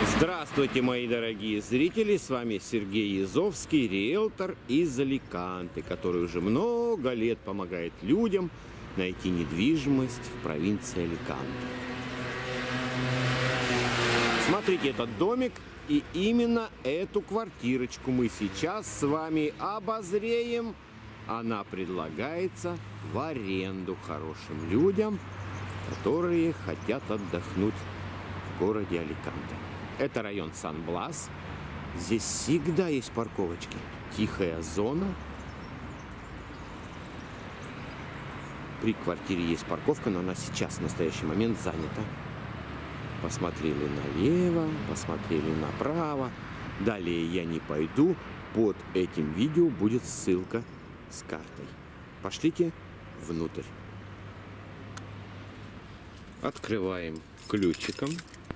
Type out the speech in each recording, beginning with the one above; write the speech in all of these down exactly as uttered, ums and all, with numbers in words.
Здравствуйте, мои дорогие зрители! С вами Сергей Язовский, риэлтор из Аликанте, который уже много лет помогает людям найти недвижимость в провинции Аликанте. Смотрите этот домик, и именно эту квартирочку мы сейчас с вами обозреем. Она предлагается в аренду хорошим людям, которые хотят отдохнуть в городе Аликанте. Это район Сан-Блас. Здесь всегда есть парковочки. Тихая зона. При квартире есть парковка, но она сейчас в настоящий момент занята. Посмотрели налево, посмотрели направо. Далее я не пойду. Под этим видео будет ссылка с картой. Пошлите внутрь. Открываем ключиком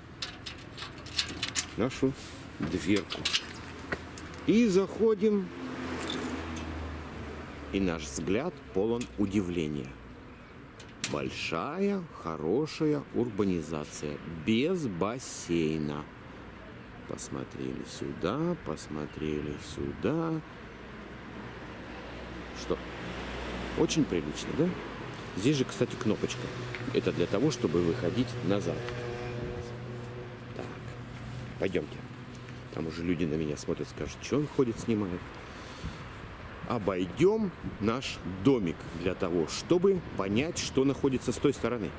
нашу дверку и заходим, и наш взгляд полон удивления. Большая, хорошая урбанизация без бассейна. Посмотрели сюда, посмотрели сюда. Что? Очень прилично, да? Здесь же, кстати, кнопочка. Это для того, чтобы выходить назад. Пойдемте. Там уже люди на меня смотрят, скажут, что он ходит, снимает. Обойдем наш домик для того, чтобы понять, что находится с той стороны.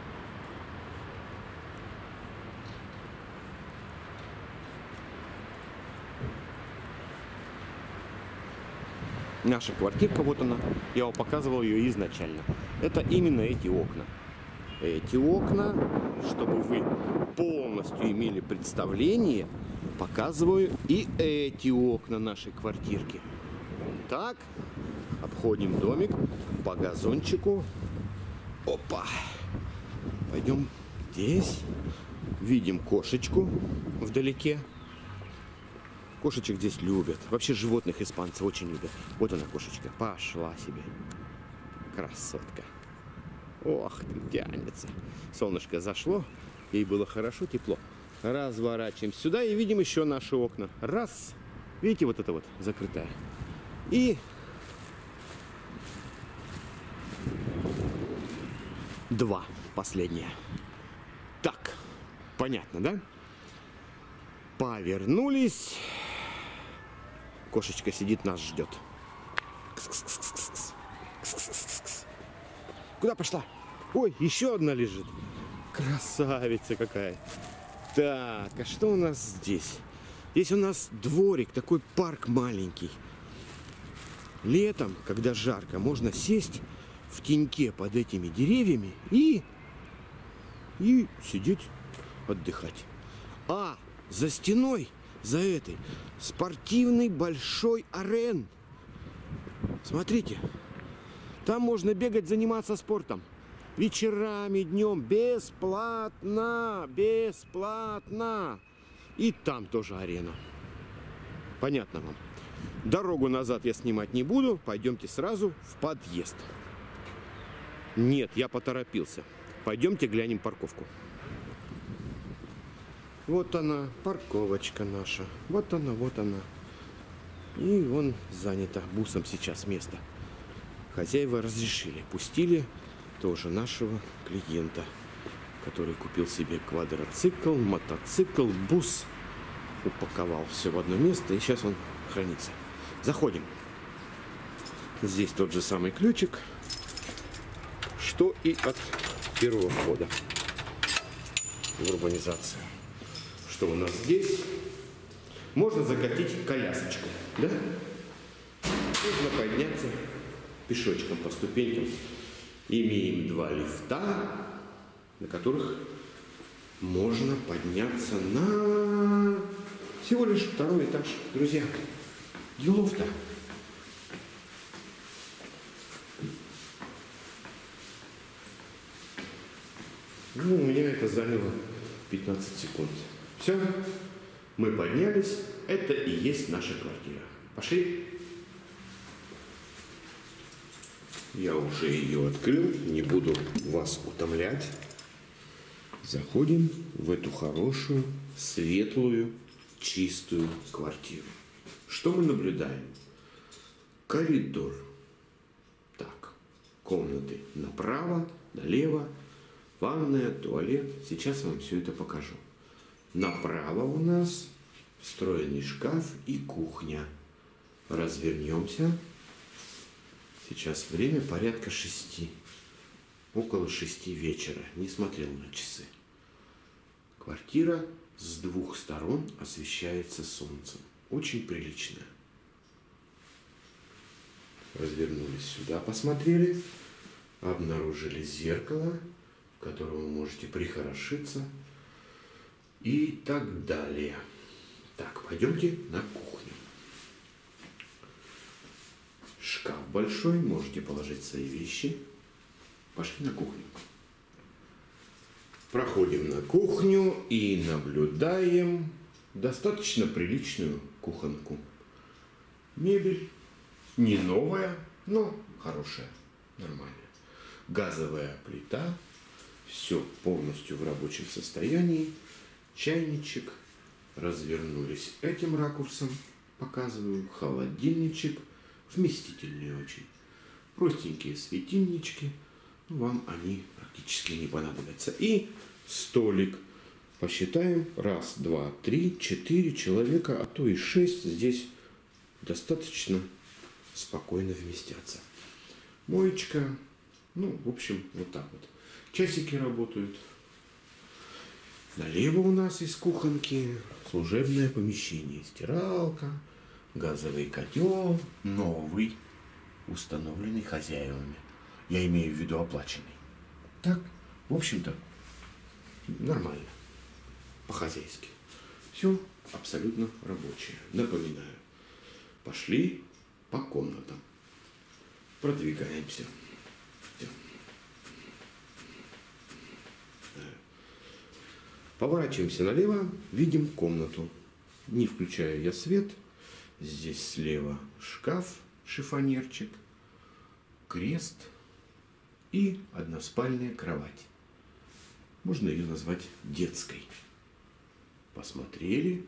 Наша квартирка, вот она. Я вам показывал ее изначально. Это именно эти окна. Эти окна, чтобы вы полностью имели представление, показываю и эти окна нашей квартирки. Так, обходим домик по газончику. Опа! Пойдем здесь. Видим кошечку вдалеке. Кошечек здесь любят. Вообще животных испанцы очень любят. Вот она, кошечка. Пошла себе. Красотка. Ох, тянется. Солнышко зашло, ей было хорошо, тепло. Разворачиваем сюда и видим еще наши окна. Раз. Видите, вот это вот закрытая. И два. Последнее. Так, понятно, да? Повернулись. Кошечка сидит, нас ждет. Куда пошла? Ой, еще одна лежит. Красавица какая. Так, а что у нас здесь? Здесь у нас дворик, такой парк маленький. Летом, когда жарко, можно сесть в теньке под этими деревьями и, и сидеть, отдыхать. А за стеной, за этой, спортивный большой арен. Смотрите. Там можно бегать, заниматься спортом. Вечерами, днем. Бесплатно. Бесплатно. И там тоже арена. Понятно вам? Дорогу назад я снимать не буду. Пойдемте сразу в подъезд. Нет, я поторопился. Пойдемте глянем парковку. Вот она, парковочка наша. Вот она, вот она. И вон занято бусом сейчас место. Хозяева разрешили, пустили тоже нашего клиента, который купил себе квадроцикл, мотоцикл, бус, упаковал все в одно место, и сейчас он хранится. Заходим. Здесь тот же самый ключик, что и от первого входа в урбанизацию. Что у нас здесь? Можно закатить колясочку, да? Можно подняться пешочком по ступенькам. Имеем два лифта, на которых можно подняться на всего лишь второй этаж. Друзья, делов-то. Ну, у меня это заняло пятнадцать секунд. Все, мы поднялись. Это и есть наша квартира. Пошли. Я уже ее открыл, не буду вас утомлять. Заходим в эту хорошую, светлую, чистую квартиру. Что мы наблюдаем? Коридор. Так, комнаты направо, налево, ванная, туалет. Сейчас вам все это покажу. Направо у нас встроенный шкаф и кухня. Развернемся. Сейчас время порядка шести. Около шести вечера. Не смотрел на часы. Квартира с двух сторон освещается солнцем. Очень приличная. Развернулись сюда, посмотрели. Обнаружили зеркало, в котором вы можете прихорошиться. И так далее. Так, пойдемте на кухню. Шкаф большой, можете положить свои вещи. Пошли на кухню. Проходим на кухню и наблюдаем достаточно приличную кухонку. Мебель не новая, но хорошая, нормальная. Газовая плита, все полностью в рабочем состоянии. Чайничек, развернулись этим ракурсом, показываю, холодильничек, вместительный очень. Простенькие светильнички, вам они практически не понадобятся. И столик, посчитаем, раз, два, три, четыре человека, а то и шесть здесь достаточно спокойно вместятся. Моечка, ну, в общем, вот так вот. Часики работают. Налево у нас из кухонки служебное помещение. Стиралка, газовый котел, новый, установленный хозяевами. Я имею в виду оплаченный. Так, в общем-то, нормально, по-хозяйски. Все абсолютно рабочее. Напоминаю, пошли по комнатам. Продвигаемся. Поворачиваемся налево, видим комнату. Не включаю я свет. Здесь слева шкаф, шифонерчик, крест и односпальная кровать. Можно ее назвать детской. Посмотрели.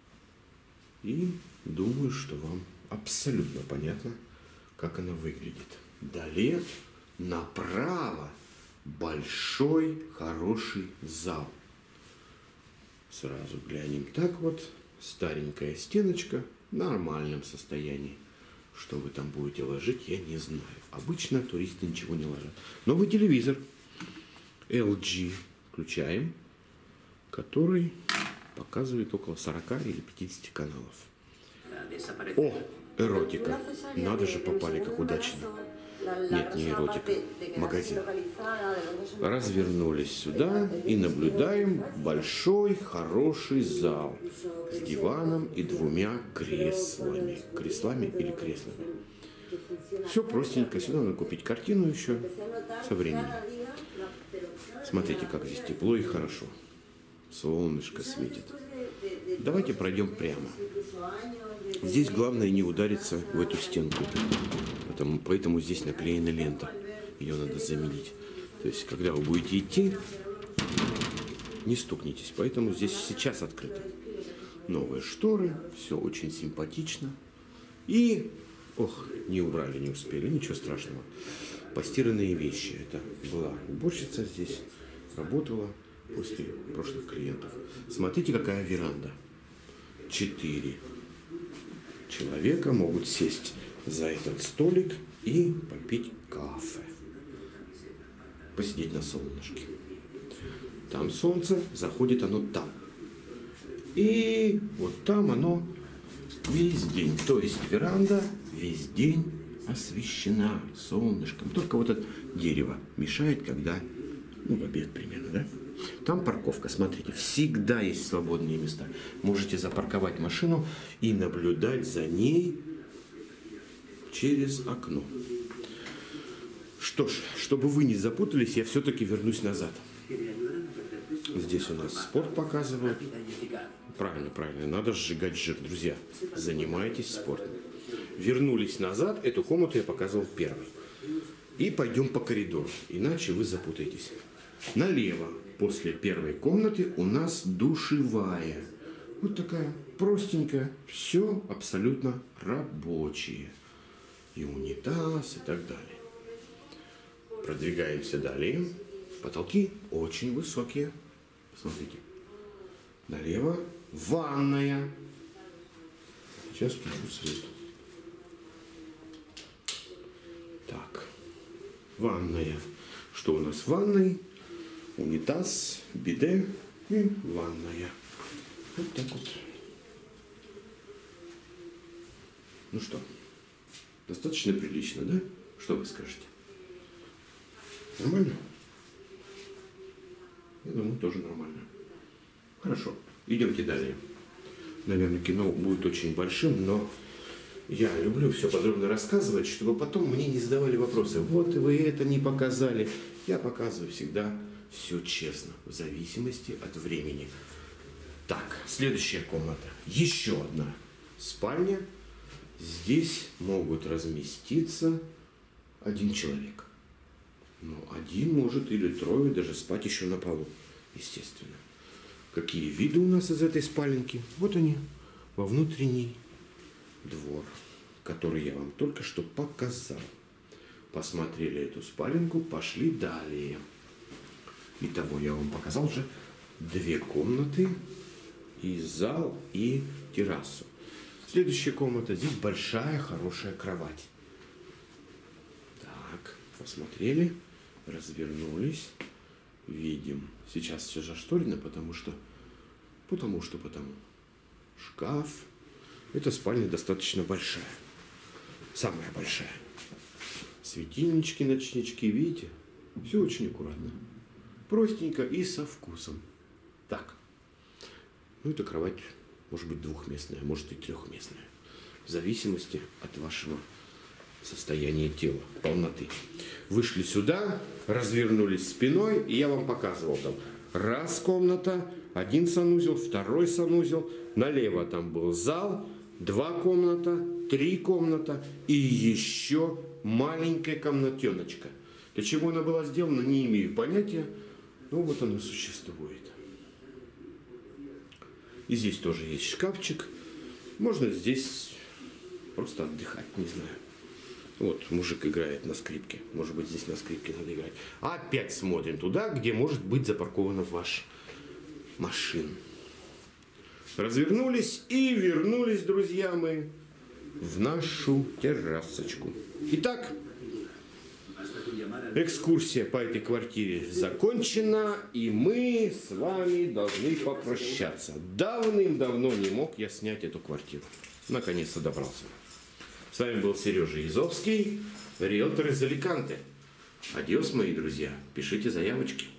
И думаю, что вам абсолютно понятно, как она выглядит. Далее направо большой хороший зал. Сразу глянем. Так вот, старенькая стеночка в нормальном состоянии. Что вы там будете ложить, я не знаю. Обычно туристы ничего не ложат. Новый телевизор эл джи включаем, который показывает около сорока или пятидесяти каналов. О, эротика. Надо же, попали как удачно. Нет, не эротика, магазин. Развернулись сюда и наблюдаем большой хороший зал с диваном и двумя креслами. Креслами или креслами. Все простенько. Сюда надо купить картину еще со временем. Смотрите, как здесь тепло и хорошо. Солнышко светит. Давайте пройдем прямо. Здесь главное не удариться в эту стенку. Поэтому, поэтому здесь наклеена лента. Ее надо заменить. То есть, когда вы будете идти, не стукнитесь. Поэтому здесь сейчас открыто. Новые шторы. Все очень симпатично. И, ох, не убрали, не успели. Ничего страшного. Постиранные вещи. Это была уборщица здесь. Работала после прошлых клиентов. Смотрите, какая веранда. Четыре человека могут сесть за этот столик и попить кафе. Посидеть на солнышке. Там солнце, заходит оно там. И вот там оно весь день. То есть веранда весь день освещена солнышком. Только вот это дерево мешает, когда, ну, в обед примерно, да? Там парковка, смотрите, всегда есть свободные места. Можете запарковать машину и наблюдать за ней через окно. Что ж, чтобы вы не запутались, я все-таки вернусь назад. Здесь у нас спорт показывают. Правильно, правильно, надо сжигать жир, друзья. Занимайтесь спортом. Вернулись назад, эту комнату я показывал первой. И пойдем по коридору, иначе вы запутаетесь. Налево после первой комнаты у нас душевая. Вот такая простенькая, все абсолютно рабочее. И унитаз, и так далее. Продвигаемся далее. Потолки очень высокие. Посмотрите. Налево ванная. Сейчас включу свет. Так. Ванная. Что у нас в ванной? Унитаз, биде и ванная. Вот так вот. Ну что, достаточно прилично, да? Что вы скажете? Нормально? Я думаю, тоже нормально. Хорошо, идемте далее. Наверное, кино будет очень большим, но я люблю все подробно рассказывать, чтобы потом мне не задавали вопросы. Вот вы это не показали. Я показываю всегда все честно, в зависимости от времени. Так, следующая комната. Еще одна спальня. Здесь могут разместиться один человек. Ну, один может или трое даже спать еще на полу, естественно. Какие виды у нас из этой спаленки? Вот они, во внутренний двор, который я вам только что показал. Посмотрели эту спаленку, пошли далее. Итого я вам показал уже две комнаты, и зал, и террасу. Следующая комната. Здесь большая, хорошая кровать. Так, посмотрели, развернулись. Видим. Сейчас все зашторено, потому что... Потому что, потому. Шкаф. Эта спальня достаточно большая. Самая большая. Светильнички, ночнички, видите? Все очень аккуратно. Простенько и со вкусом. Так. Ну, эта кровать может быть двухместная, может и трехместная. В зависимости от вашего состояния тела, полноты. Вышли сюда, развернулись спиной, и я вам показывал там. Раз комната, один санузел, второй санузел. Налево там был зал, два комната, три комната и еще маленькая комнатеночка. Для чего она была сделана, не имею понятия. Ну вот она существует. И здесь тоже есть шкафчик. Можно здесь просто отдыхать, не знаю. Вот, мужик играет на скрипке. Может быть, здесь на скрипке надо играть. А опять смотрим туда, где может быть запаркована ваша машина. Развернулись и вернулись, друзья мои, в нашу террасочку. Итак, экскурсия по этой квартире закончена, и мы с вами должны попрощаться. Давным-давно не мог я снять эту квартиру. Наконец-то добрался. С вами был Сережа Изовский, риэлтор из Аликанте. Адьос, мои друзья. Пишите заявочки.